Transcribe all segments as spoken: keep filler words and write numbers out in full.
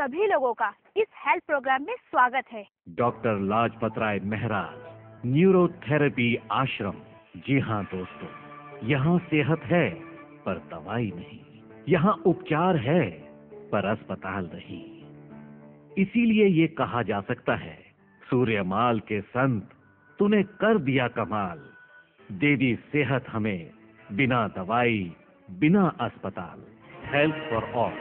सभी लोगों का इस हेल्थ प्रोग्राम में स्वागत है। Doctor Lajpat Rai Mehra, neurotherapy ashram. जी हाँ दोस्तों, यहाँ सेहत है पर दवाई नहीं, यहाँ उपचार है पर अस्पताल नहीं। इसीलिए ये कहा जा सकता है, सूर्यमाल के संत तूने कर दिया कमाल, दे दी सेहत हमें बिना दवाई बिना अस्पताल। Health for all.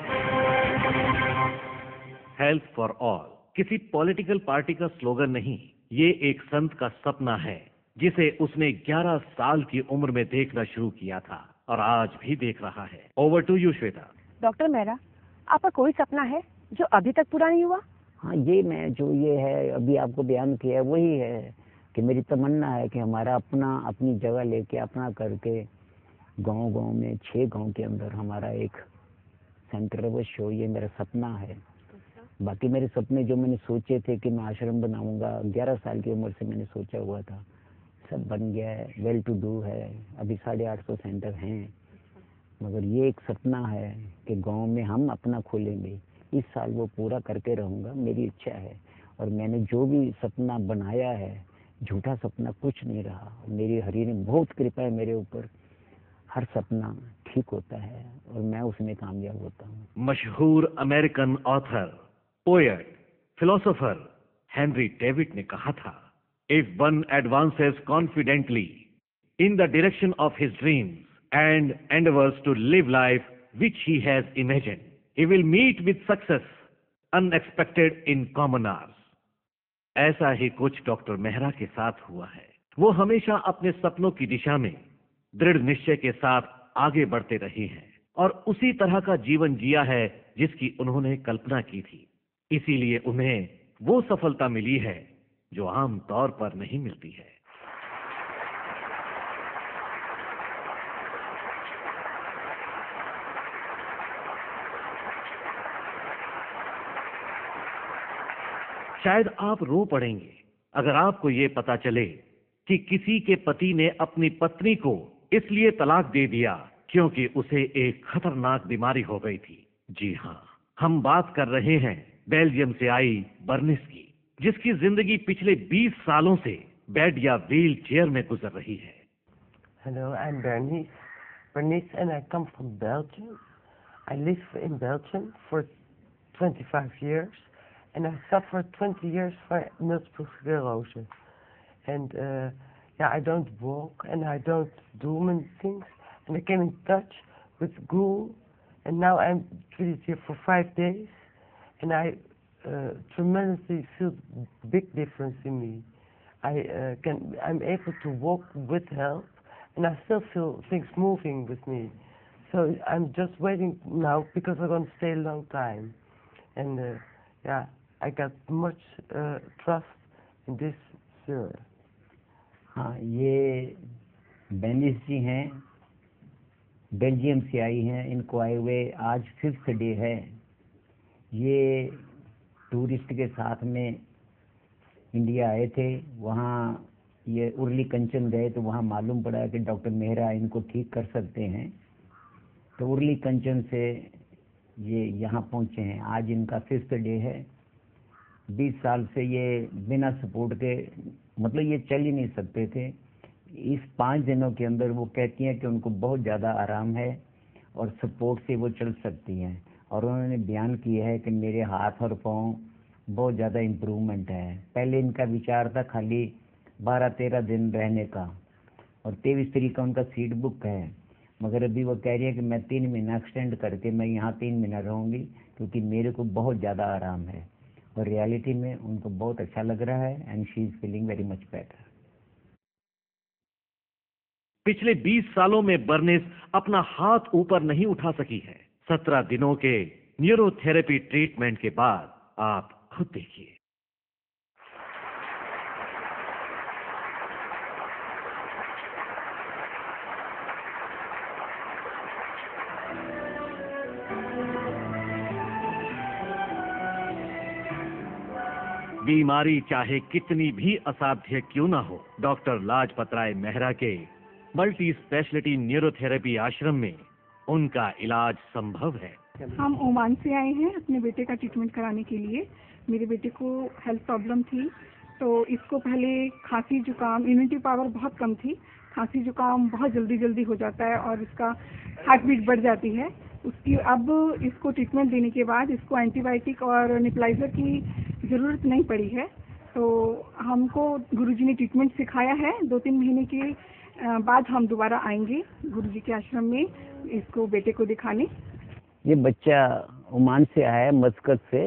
Health for all किसी पॉलिटिकल पार्टी का स्लोगन नहीं, ये एक संत का सपना है जिसे उसने ग्यारह साल की उम्र में देखना शुरू किया था और आज भी देख रहा है। Over to you Shweta. Doctor Mehra, आपका कोई सपना है जो अभी तक पूरा नहीं हुआ? हाँ, ये मैं जो ये है अभी आपको बयान किया है वही है कि मेरी तमन्ना है कि हमारा अपना अपनी जगह लेके अपना करके गांव गांव में छह गांव के अंदर हमारा एक सेंटर अवश्य हो। ये मेरा सपना है। बाकी मेरे सपने जो मैंने सोचे थे कि मैं आश्रम बनाऊंगा, ग्यारह साल की उम्र से मैंने सोचा हुआ था, सब बन गया है। वेल टू डू है, अभी साढ़े आठ सौ सेंटर हैं, मगर ये एक सपना है कि गांव में हम अपना खोलेंगे। इस साल वो पूरा करके रहूंगा, मेरी इच्छा है। और मैंने जो भी सपना बनाया है, झूठा सपना कुछ नहीं रहा। मेरी हरि ने बहुत कृपा है मेरे ऊपर, हर सपना ठीक होता है और मैं उसमें कामयाब होता हूँ। मशहूर American author, poet, philosopher Henry David ने कहा था, if one advances confidently in the direction of his dreams and endeavours to live life which he has imagined, he will meet with success unexpected in common hours। ऐसा ही कुछ doctor Mehra के साथ हुआ है। वो हमेशा अपने सपनों की दिशा में दृढ़ निश्चय के साथ आगे बढ़ते रहे हैं और उसी तरह का जीवन जिया है जिसकी उन्होंने कल्पना की थी। इसीलिए उन्हें वो सफलता मिली है जो आम तौर पर नहीं मिलती है। शायद आप रो पड़ेंगे अगर आपको ये पता चले कि किसी के पति ने अपनी पत्नी को इसलिए तलाक दे दिया क्योंकि उसे एक खतरनाक बीमारी हो गई थी। जी हाँ, हम बात कर रहे हैं बेल्जियम से आई बर्निस की, जिसकी जिंदगी पिछले बीस सालों से बेड या व्हील चेयर में गुजर रही है। Hello, I'm Bernice. Bernice and I come from Belgium. I live in Belgium for twenty-five years. And I suffered twenty years from multiple sclerosis. And uh, yeah, I don't walk and I don't do many things. And I came in touch with Google, and now I'm treated here for five days. And I uh, tremendously feel big difference in me. I uh, can, I'm able to walk with help, and I still feel things moving with me. So I'm just waiting now because I'm going to stay a long time. And uh, yeah. I got much uh, trust in this sir. हाँ, ये बेनिस जी हैं, Belgium से आई हैं। इनको आए हुए आज fifth day है। ये टूरिस्ट के साथ में इंडिया आए थे। वहाँ ये उर्ली कंचन गए तो वहाँ मालूम पड़ा कि डॉक्टर मेहरा इनको ठीक कर सकते हैं। तो उर्ली कंचन से ये यहाँ पहुँचे हैं। आज इनका फिफ्थ डे है। बीस साल से ये बिना सपोर्ट के, मतलब ये चल ही नहीं सकते थे। इस पाँच दिनों के अंदर वो कहती हैं कि उनको बहुत ज़्यादा आराम है और सपोर्ट से वो चल सकती हैं। और उन्होंने बयान किया है कि मेरे हाथ और पाँव बहुत ज़्यादा इम्प्रूवमेंट है। पहले इनका विचार था खाली बारह तेरह दिन रहने का, और तेईस तारीख का उनका सीट बुक है, मगर अभी वो कह रही है कि मैं तीन महीना एक्सटेंड करके मैं यहाँ तीन महीना रहूँगी क्योंकि मेरे को बहुत ज़्यादा आराम है। और रियलिटी में उनको बहुत अच्छा लग रहा है and she is feeling very much better. पिछले बीस सालों में बर्निस अपना हाथ ऊपर नहीं उठा सकी है। सत्रह दिनों के न्यूरोथेरेपी ट्रीटमेंट के बाद आप खुद देखिए। बीमारी चाहे कितनी भी असाध्य क्यों ना हो, डॉक्टर लाजपत राय मेहरा के मल्टी स्पेशलिटी न्यूरोथेरेपी आश्रम में उनका इलाज संभव है। हम ओमान से आए हैं अपने बेटे का ट्रीटमेंट कराने के लिए। मेरे बेटे को हेल्थ प्रॉब्लम थी, तो इसको पहले खांसी जुकाम, इम्यूनिटी पावर बहुत कम थी, खांसी जुकाम बहुत जल्दी जल्दी हो जाता है और इसका हार्ट बीट बढ़ जाती है। उसकी अब इसको ट्रीटमेंट देने के बाद इसको एंटीबायोटिक और नेबुलाइजर की ज़रूरत नहीं पड़ी है। तो हमको गुरुजी ने ट्रीटमेंट सिखाया है। दो तीन महीने के बाद हम दोबारा आएंगे गुरुजी के आश्रम में इसको बेटे को दिखाने। ये बच्चा ओमान से आया है, मस्कत से,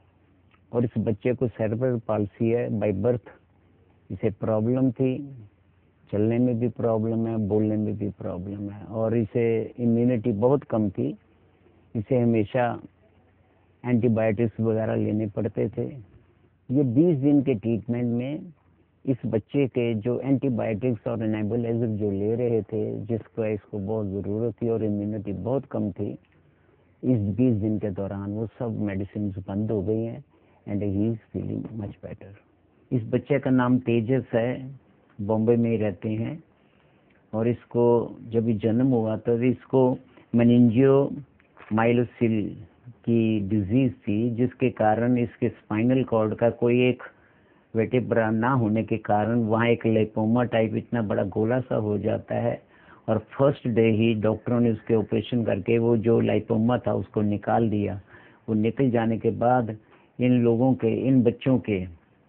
और इस बच्चे को सेरेब्रल पाल्सी है बाय बर्थ। इसे प्रॉब्लम थी, चलने में भी प्रॉब्लम है, बोलने में भी प्रॉब्लम है, और इसे इम्यूनिटी बहुत कम थी। इसे हमेशा एंटीबायोटिक्स वगैरह लेने पड़ते थे। ये बीस दिन के ट्रीटमेंट में इस बच्चे के जो एंटीबायोटिक्स और नेबुलाइजर जो ले रहे थे, जिसका इसको बहुत ज़रूरत थी और इम्यूनिटी बहुत कम थी, इस बीस दिन के दौरान वो सब मेडिसिन बंद हो गई हैं and he is feeling much better. इस बच्चे का नाम तेजस है, बॉम्बे में ही रहते हैं, और इसको जब ये जन्म हुआ तो इसको मेनिंजियो माइलोसिल की डिजीज़ थी, जिसके कारण इसके स्पाइनल कॉर्ड का कोई एक वर्टेब्रा ना होने के कारण वहाँ एक लिपोमा टाइप इतना बड़ा गोला सा हो जाता है, और फर्स्ट डे ही डॉक्टरों ने उसके ऑपरेशन करके वो जो लाइपोमा था उसको निकाल दिया। वो निकल जाने के बाद इन लोगों के, इन बच्चों के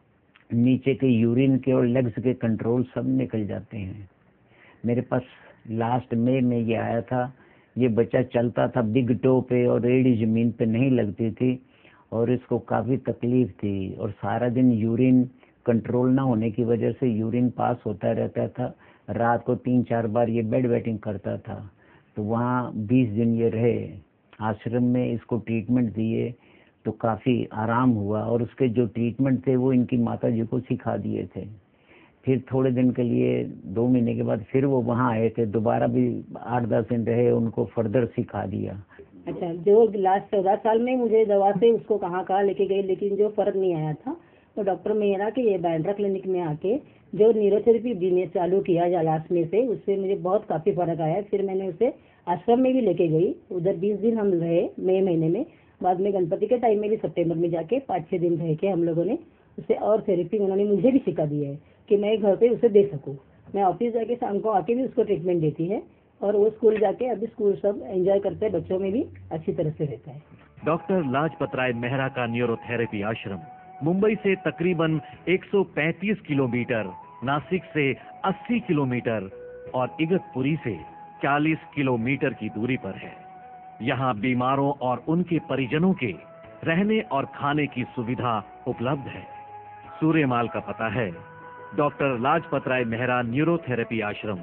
नीचे के यूरिन के और लेग्स के कंट्रोल सब निकल जाते हैं। मेरे पास लास्ट मई में ये आया था। ये बच्चा चलता था बिग टो पे और एड़ी ज़मीन पे नहीं लगती थी, और इसको काफ़ी तकलीफ़ थी, और सारा दिन यूरिन कंट्रोल ना होने की वजह से यूरिन पास होता रहता था। रात को तीन चार बार ये बेड वेटिंग करता था। तो वहाँ बीस दिन ये रहे आश्रम में, इसको ट्रीटमेंट दिए तो काफ़ी आराम हुआ, और उसके जो ट्रीटमेंट थे वो इनकी माता जी को सिखा दिए थे। फिर थोड़े दिन के लिए, दो महीने के बाद फिर वो वहाँ आए थे, दोबारा भी आठ दस दिन रहे, उनको फर्दर सिखा दिया। अच्छा, जो लास्ट चौदह साल में मुझे दवा से उसको कहाँ कहाँ लेके गए, लेकिन जो फर्क नहीं आया था, तो डॉक्टर मेहरा के ये बैंड्रा क्लिनिक में आके जो न्यूरोथेरेपी ने चालू किया जलास में से, उससे मुझे बहुत काफ़ी फर्क आया। फिर मैंने उसे आश्रम में भी लेके गई, उधर बीस दिन हम रहे मई महीने में। बाद में गणपति के टाइम में भी सितंबर में जाके पाँच छः दिन रह के हम लोगों ने उसे और थेरेपी उन्होंने मुझे भी सिखा दी है कि मैं घर पे उसे दे सकूँ। मैं ऑफिस जाके शाम को आके भी उसको ट्रीटमेंट देती है, और वो स्कूल जाके अभी स्कूल सब एंजॉय करते हैं, बच्चों में भी अच्छी तरह से रहता है। डॉक्टर लाजपत राय मेहरा का न्यूरोथेरेपी आश्रम मुंबई से तकरीबन एक सौ पैंतीस किलोमीटर, नासिक से अस्सी किलोमीटर और इगतपुरी से चालीस किलोमीटर की दूरी पर है। यहाँ बीमारों और उनके परिजनों के रहने और खाने की सुविधा उपलब्ध है। सूर्यमाल का पता है डॉक्टर लाजपत राय मेहरा न्यूरोथेरेपी आश्रम,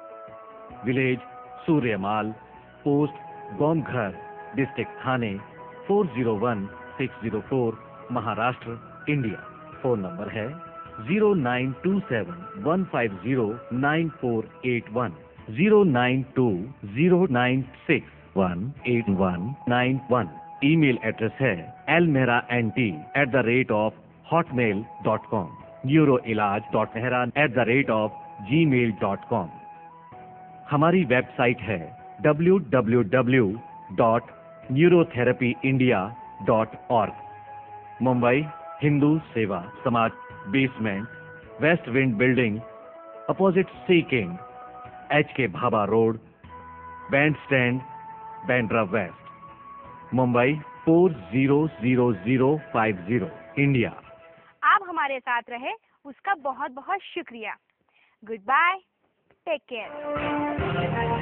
विलेज सूर्यमाल, पोस्ट गोमघर, डिस्ट्रिक्ट थाने four zero one six zero four, Maharashtra, India. Phone number है zero nine to seven one five zero nine four eight one, zero nine to zero nine six one eight one nine one. Email address है एलमेहरा N T at the rate of Hotmail dot com, neuro इलाज dot Mehra at the rate of ji mail dot com. हमारी website है W W W dot neurotherapy India dot org. Mumbai Hindu Seva Samaj, basement, west wind building, opposite sea king, H K Bhabha road, bandstand, Bandra west, Mumbai four zero zero zero five zero, India. आप हमारे साथ रहे उसका बहुत बहुत शुक्रिया। Goodbye, take care.